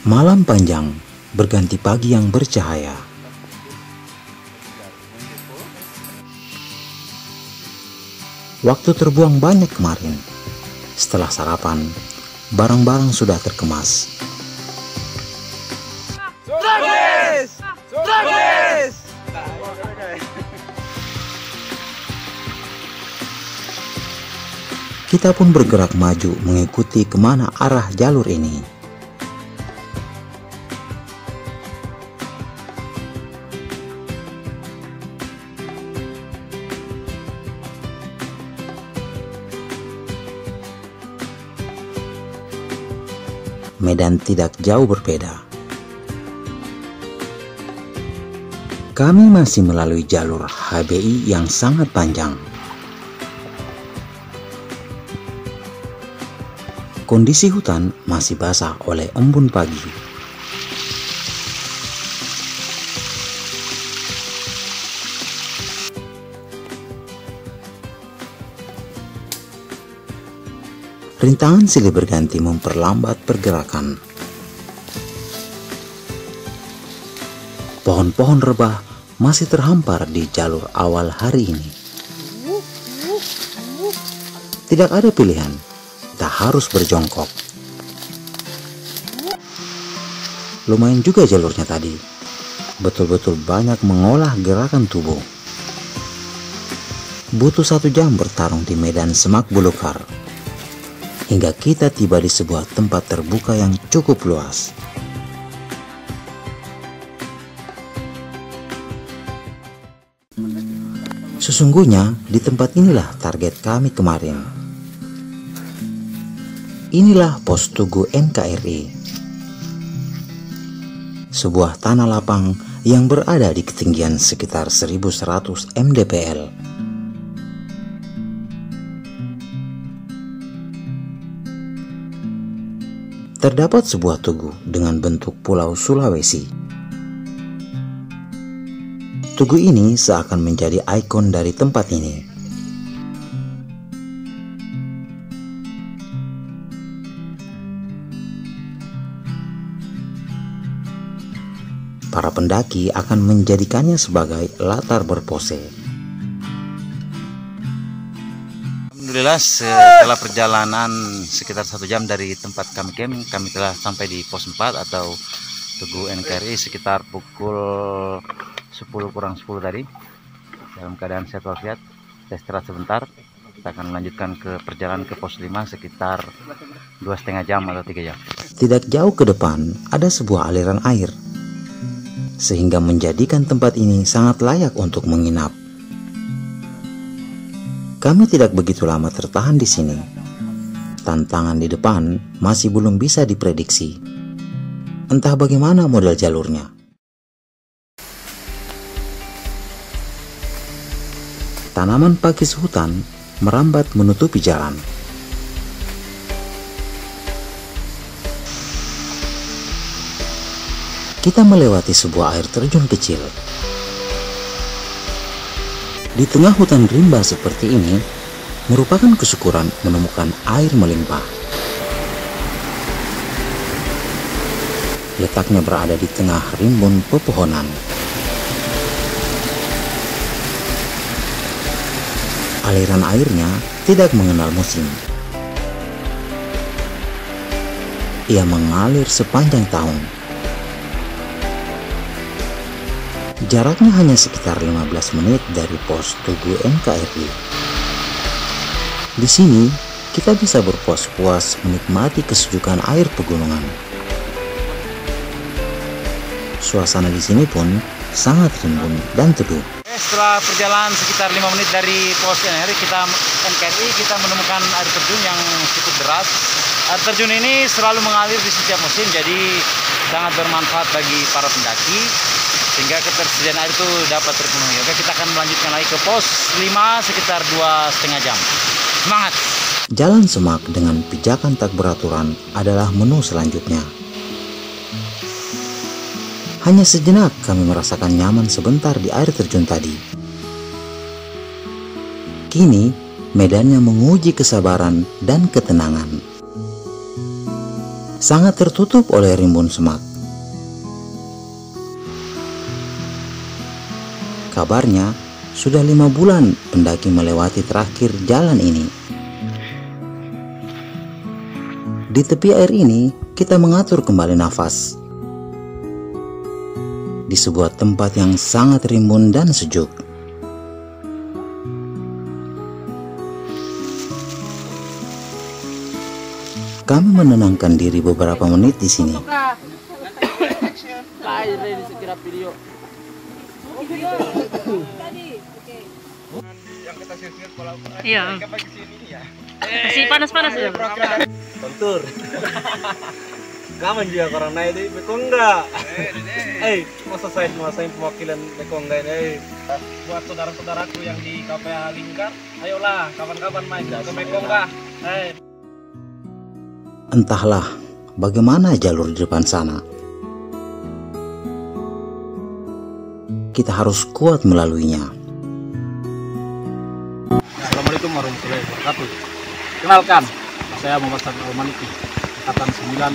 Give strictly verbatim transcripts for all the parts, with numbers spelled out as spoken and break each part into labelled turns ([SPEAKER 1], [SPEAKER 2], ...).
[SPEAKER 1] Malam panjang berganti pagi yang bercahaya. Waktu terbuang banyak kemarin. Setelah sarapan, barang-barang sudah terkemas.
[SPEAKER 2] Sukses! Sukses!
[SPEAKER 1] Kita pun bergerak maju mengikuti kemana arah jalur ini. Medan tidak jauh berbeda. Kami masih melalui jalur H B I yang sangat panjang. Kondisi hutan masih basah oleh embun pagi. Rintangan silih berganti memperlambat pergerakan. Pohon-pohon rebah masih terhampar di jalur awal hari ini. Tidak ada pilihan, tak harus berjongkok. Lumayan juga jalurnya tadi, betul-betul banyak mengolah gerakan tubuh. Butuh satu jam bertarung di medan semak belukar, hingga kita tiba di sebuah tempat terbuka yang cukup luas. Sesungguhnya di tempat inilah target kami kemarin. Inilah pos Tugu N K R I, sebuah tanah lapang yang berada di ketinggian sekitar seribu seratus mdpl. Terdapat sebuah tugu dengan bentuk pulau Sulawesi. Tugu ini seakan menjadi ikon dari tempat ini. Para pendaki akan menjadikannya sebagai latar berpose.
[SPEAKER 3] Alhamdulillah, setelah perjalanan sekitar satu jam dari tempat kami camp, kami telah sampai di pos empat atau Tugu N K R I sekitar pukul sepuluh kurang sepuluh tadi. Dalam keadaan sehat walafiat, kita istirahat sebentar. Kita akan melanjutkan ke perjalanan ke pos lima sekitar dua setengah jam atau tiga jam.
[SPEAKER 1] Tidak jauh ke depan ada sebuah aliran air, sehingga menjadikan tempat ini sangat layak untuk menginap. Kami tidak begitu lama tertahan di sini. Tantangan di depan masih belum bisa diprediksi. Entah bagaimana model jalurnya. Tanaman pakis hutan merambat menutupi jalan. Kita melewati sebuah air terjun kecil. Di tengah hutan rimba seperti ini, merupakan kesyukuran menemukan air melimpah. Letaknya berada di tengah rimbun pepohonan. Aliran airnya tidak mengenal musim. Ia mengalir sepanjang tahun. Jaraknya hanya sekitar lima belas menit dari pos Tugu N K R I. Di sini, kita bisa berpuas-puas menikmati kesejukan air pegunungan. Suasana di sini pun sangat rimbun dan teduh.
[SPEAKER 3] Setelah perjalanan sekitar lima menit dari pos N K R I, kita N K R I kita menemukan air terjun yang cukup deras. Air terjun ini selalu mengalir di setiap musim, jadi sangat bermanfaat bagi para pendaki, sehingga ketersediaan air itu dapat terpenuhi. Oke, kita akan melanjutkan lagi ke pos lima sekitar dua setengah jam. Semangat!
[SPEAKER 1] Jalan semak dengan pijakan tak beraturan adalah menu selanjutnya. Hanya sejenak kami merasakan nyaman sebentar di air terjun tadi. Kini, medannya menguji kesabaran dan ketenangan. sangat tertutup oleh rimbun semak. Kabarnya sudah lima bulan pendaki melewati terakhir jalan ini. Di tepi air ini kita mengatur kembali nafas di sebuah tempat yang sangat rimbun dan sejuk. Kami menenangkan diri beberapa menit di sini.
[SPEAKER 4] Iya. Masih panas-panas ya.
[SPEAKER 5] Kontur. Kamu juga orang naik di Mekongga. Eh, masa saya cuma saya perwakilan Mekongga ini. Buat saudara-saudaraku yang di K P A Lingkar, ayolah kapan-kapan main ke Mekongga. Eh.
[SPEAKER 1] Entahlah bagaimana jalur di depan sana. Kita harus kuat melaluinya.
[SPEAKER 5] Assalamualaikum warahmatullahi wabarakatuh. Kenalkan, saya Muhammad Sabri Al-Maliki, angkatan sembilan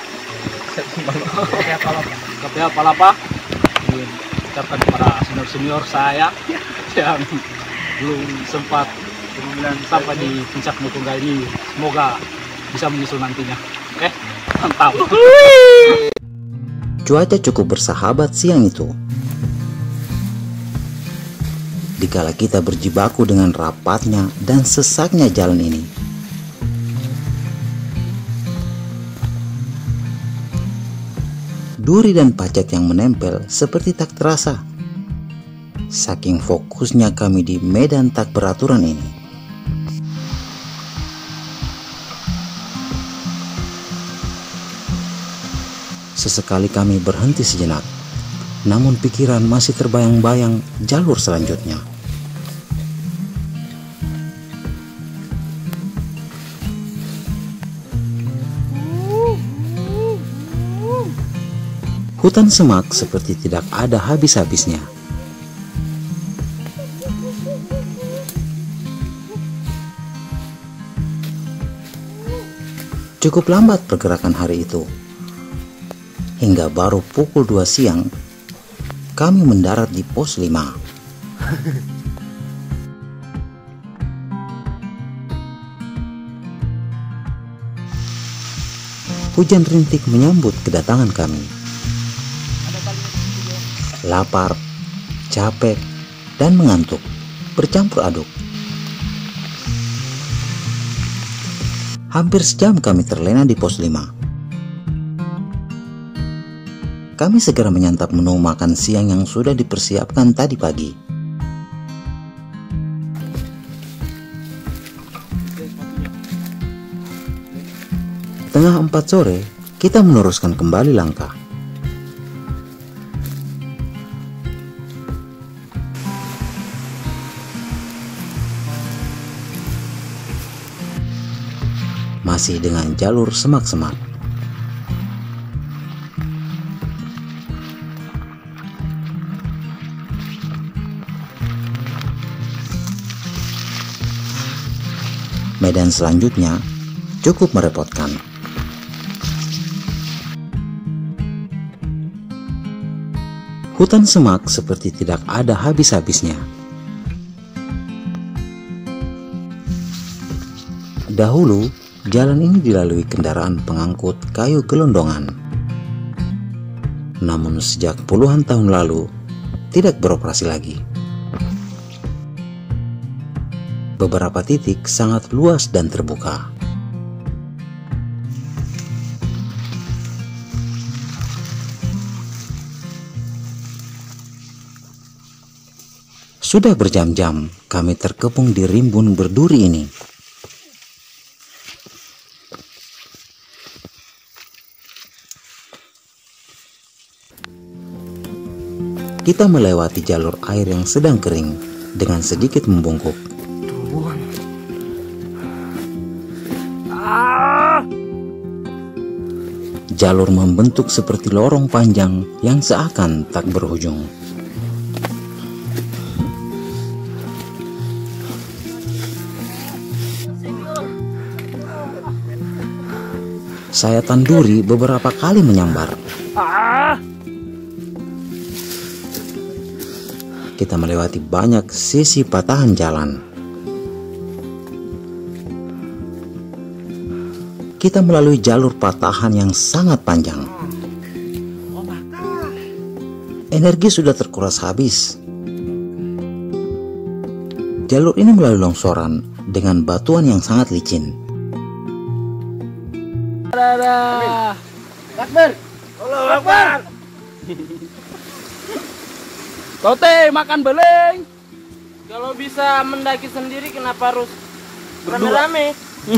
[SPEAKER 5] K P A Palapa. Ucapkan kepada senior-senior saya yang belum sempat sampai di puncak Mekongga ini, semoga bisa menyusul nantinya. Oke, mantap.
[SPEAKER 1] Cuaca cukup bersahabat siang itu. Dikala kita berjibaku dengan rapatnya dan sesaknya jalan ini. Duri dan pacet yang menempel seperti tak terasa. Saking fokusnya kami di medan tak beraturan ini. Sesekali kami berhenti sejenak, namun pikiran masih terbayang-bayang jalur selanjutnya. Hutan semak seperti tidak ada habis-habisnya. Cukup lambat pergerakan hari itu. Hingga baru pukul dua siang, kami mendarat di pos lima. Hujan rintik menyambut kedatangan kami. Lapar, capek, dan mengantuk bercampur aduk. Hampir sejam kami terlena di pos lima. Kami segera menyantap menu makan siang yang sudah dipersiapkan tadi pagi. Tengah empat sore, kita meneruskan kembali langkah. Masih dengan jalur semak-semak. Medan selanjutnya cukup merepotkan. Hutan semak seperti tidak ada habis-habisnya. Dahulu, jalan ini dilalui kendaraan pengangkut kayu gelondongan. Namun sejak puluhan tahun lalu, tidak beroperasi lagi. Beberapa titik sangat luas dan terbuka. Sudah berjam-jam kami terkepung di rimbun berduri ini. Kita melewati jalur air yang sedang kering dengan sedikit membungkuk. Jalur membentuk seperti lorong panjang yang seakan tak berujung. Sayatan duri beberapa kali menyambar. Kita melewati banyak sisi patahan jalan. Kita melalui jalur patahan yang sangat panjang. Energi sudah terkuras habis. Jalur ini melalui longsoran dengan batuan yang sangat licin.
[SPEAKER 2] Akbar. Allah Akbar.
[SPEAKER 6] Tote makan beleng. Kalau bisa mendaki sendiri kenapa harus rame-rame?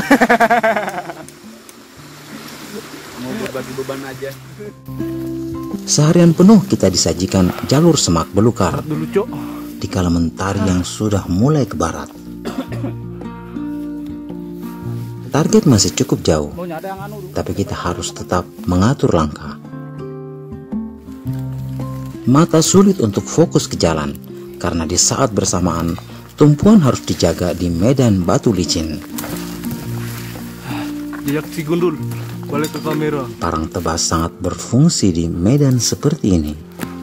[SPEAKER 5] Mau berbagi beban aja.
[SPEAKER 1] Seharian penuh kita disajikan jalur semak belukar
[SPEAKER 6] Dulu, Cok.
[SPEAKER 1] di kala mentari yang sudah mulai ke barat. Target masih cukup jauh, tapi kita harus tetap mengatur langkah. Mata sulit untuk fokus ke jalan, karena di saat bersamaan, tumpuan harus dijaga di medan batu licin.
[SPEAKER 6] Jejak si gundul, balik ke kamera.
[SPEAKER 1] Parang tebas sangat berfungsi di medan seperti ini.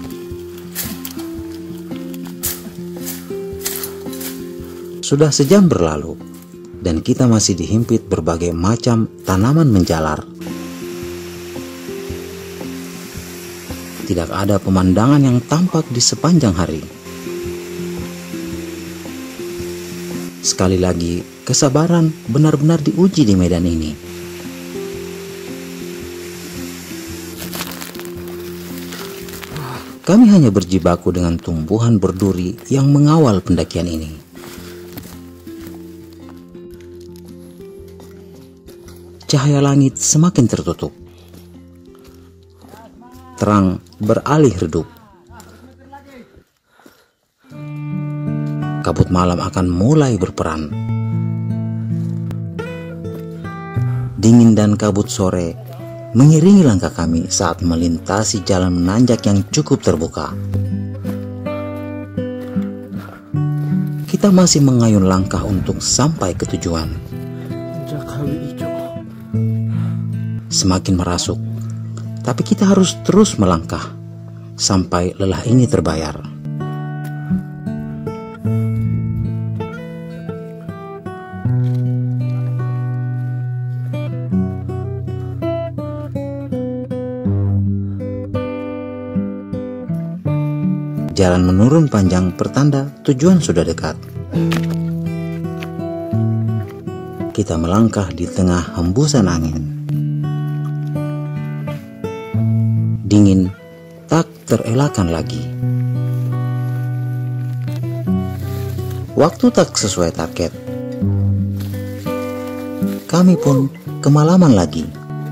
[SPEAKER 1] Sudah sejam berlalu, dan kita masih dihimpit berbagai macam tanaman menjalar. Tidak ada pemandangan yang tampak di sepanjang hari. Sekali lagi, kesabaran benar-benar diuji di medan ini. Kami hanya berjibaku dengan tumbuhan berduri yang mengawal pendakian ini. Cahaya langit semakin tertutup. Terang beralih redup. Kabut malam akan mulai berperan. Dingin dan kabut sore mengiringi langkah kami saat melintasi jalan menanjak yang cukup terbuka. Kita masih mengayun langkah untuk sampai ke tujuan. Semakin merasuk, tapi kita harus terus melangkah sampai lelah ini terbayar. Jalan menurun panjang pertanda tujuan sudah dekat. Kita melangkah di tengah hembusan angin. Dingin tak terelakkan lagi. Waktu tak sesuai target. Kami pun kemalaman lagi.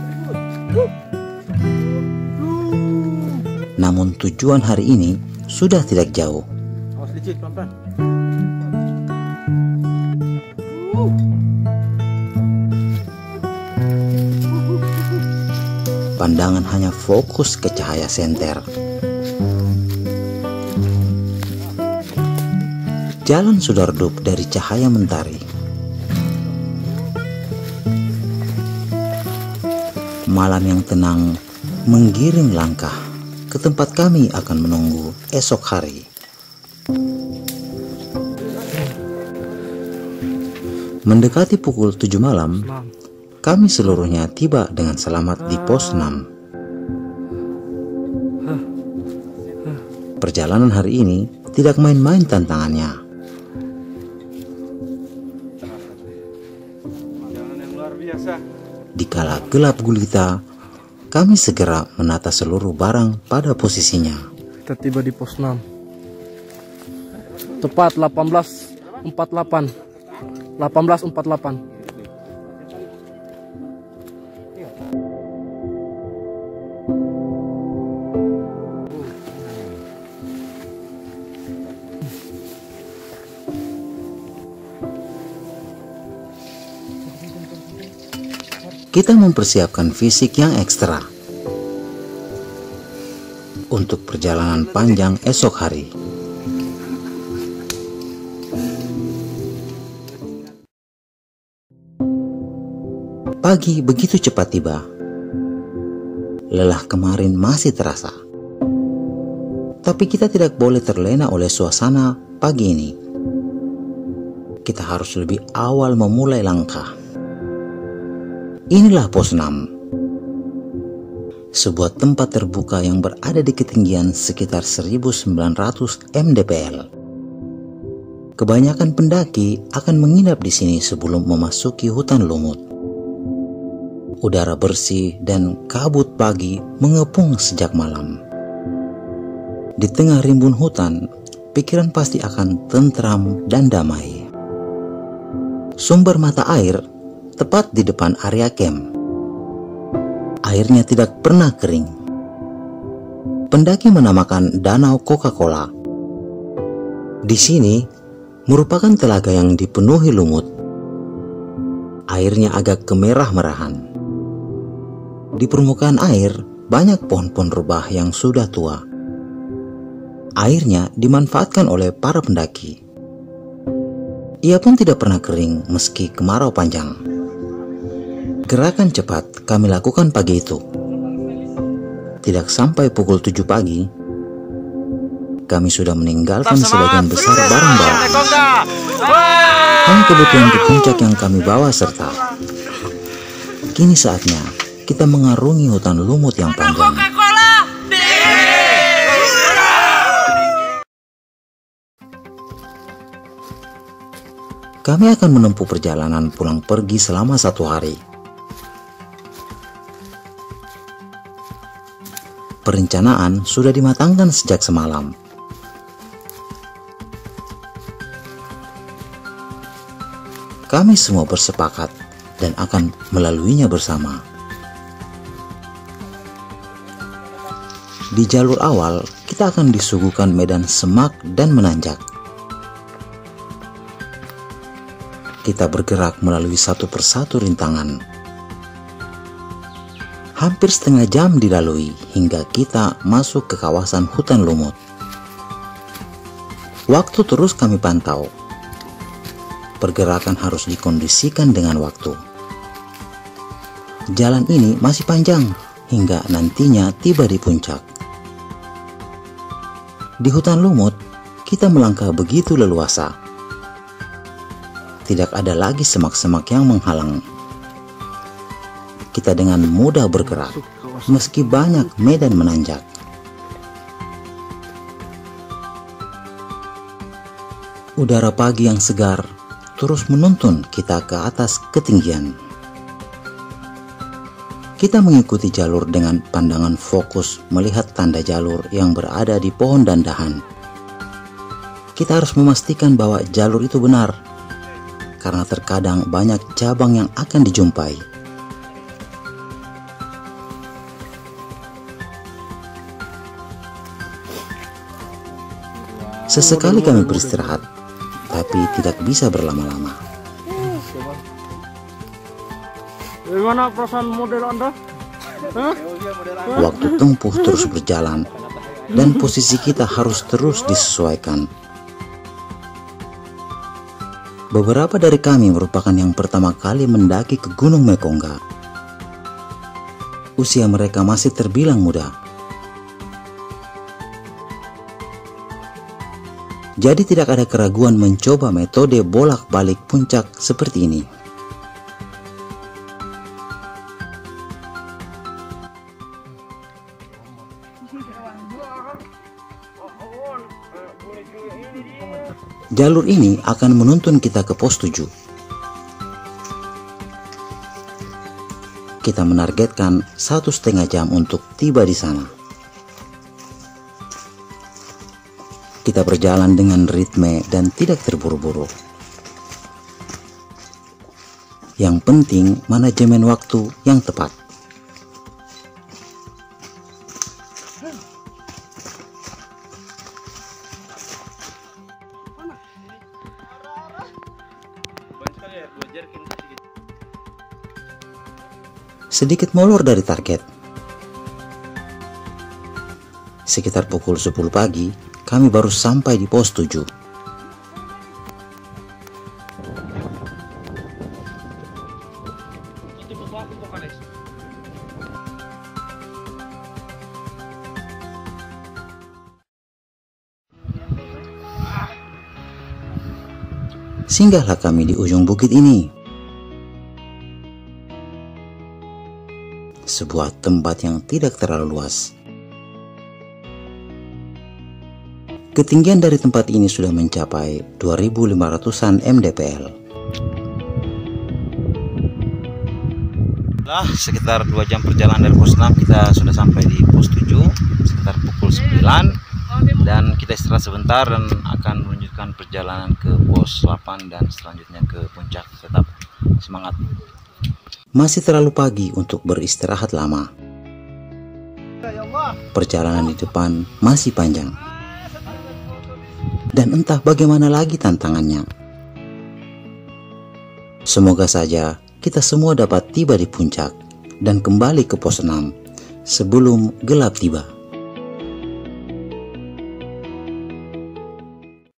[SPEAKER 1] Namun tujuan hari ini sudah tidak jauh.
[SPEAKER 6] Awas licin, pelan-pelan.
[SPEAKER 1] Pandangan hanya fokus ke cahaya senter. Jalan sudah redup dari cahaya mentari. Malam yang tenang menggiring langkah ke tempat kami akan menunggu esok hari. Mendekati pukul tujuh malam, kami seluruhnya tiba dengan selamat di pos enam. Perjalanan hari ini tidak main-main tantangannya. Dikala gelap gulita, kami segera menata seluruh barang pada posisinya.
[SPEAKER 6] Kita tiba di pos enam. Tepat delapan belas empat puluh delapan. delapan belas empat puluh delapan.
[SPEAKER 1] Kita mempersiapkan fisik yang ekstra untuk perjalanan panjang esok hari. Pagi begitu cepat tiba. lelah kemarin masih terasa. Tapi kita tidak boleh terlena oleh suasana pagi ini. Kita harus lebih awal memulai langkah. Inilah pos enam. Sebuah tempat terbuka yang berada di ketinggian sekitar seribu sembilan ratus mdpl. Kebanyakan pendaki akan menginap di sini sebelum memasuki hutan lumut. Udara bersih dan kabut pagi mengepung sejak malam. Di tengah rimbun hutan, pikiran pasti akan tentram dan damai. Sumber mata air tepat di depan area camp. Airnya tidak pernah kering. Pendaki menamakan Danau Coca-Cola. Di sini merupakan telaga yang dipenuhi lumut. Airnya agak kemerah-merahan. Di permukaan air banyak pohon-pohon rebah yang sudah tua. Airnya dimanfaatkan oleh para pendaki. Ia pun tidak pernah kering meski kemarau panjang. Gerakan cepat kami lakukan pagi itu. Tidak sampai pukul tujuh pagi, kami sudah meninggalkan sebagian besar barang bawaan. Hanya kebutuhan ke puncak yang kami bawa serta. Kini saatnya kita mengarungi hutan lumut yang panjang. Kami akan menempuh perjalanan pulang pergi selama satu hari. Perencanaan sudah dimatangkan sejak semalam. Kami semua bersepakat dan akan melaluinya bersama. Di jalur awal, kita akan disuguhkan medan semak dan menanjak. Kita bergerak melalui satu persatu rintangan. Hampir setengah jam dilalui hingga kita masuk ke kawasan hutan lumut. Waktu terus kami pantau. Pergerakan harus dikondisikan dengan waktu. Jalan ini masih panjang hingga nantinya tiba di puncak. Di hutan lumut, kita melangkah begitu leluasa. Tidak ada lagi semak-semak yang menghalang. Kita dengan mudah bergerak, meski banyak medan menanjak. Udara pagi yang segar terus menuntun kita ke atas ketinggian. Kita mengikuti jalur dengan pandangan fokus melihat tanda jalur yang berada di pohon dan dahan. Kita harus memastikan bahwa jalur itu benar, karena terkadang banyak cabang yang akan dijumpai. Sesekali kami beristirahat, tapi tidak bisa berlama-lama.
[SPEAKER 6] Bagaimana perasaan model Anda? Hah?
[SPEAKER 1] Waktu tempuh terus berjalan, dan posisi kita harus terus disesuaikan. Beberapa dari kami merupakan yang pertama kali mendaki ke Gunung Mekongga. Usia mereka masih terbilang muda. Jadi tidak ada keraguan mencoba metode bolak-balik puncak seperti ini. Jalur ini akan menuntun kita ke pos tujuh. Kita menargetkan satu setengah jam untuk tiba di sana. Kita berjalan dengan ritme dan tidak terburu-buru. Yang penting manajemen waktu yang tepat. Sedikit molor dari target. Sekitar pukul sepuluh pagi, kami baru sampai di pos tujuh. singgahlah kami di ujung bukit ini. Sebuah tempat yang tidak terlalu luas. Ketinggian dari tempat ini sudah mencapai dua ribu lima ratusan mdpl.
[SPEAKER 3] Nah, sekitar dua jam perjalanan dari pos enam kita sudah sampai di pos tujuh sekitar pukul sembilan, dan kita istirahat sebentar dan akan melanjutkan perjalanan ke pos delapan dan selanjutnya ke puncak. Tetap semangat.
[SPEAKER 1] Masih terlalu pagi untuk beristirahat lama. Perjalanan di depan masih panjang. Dan entah bagaimana lagi tantangannya. Semoga saja kita semua dapat tiba di puncak dan kembali ke pos enam sebelum gelap tiba.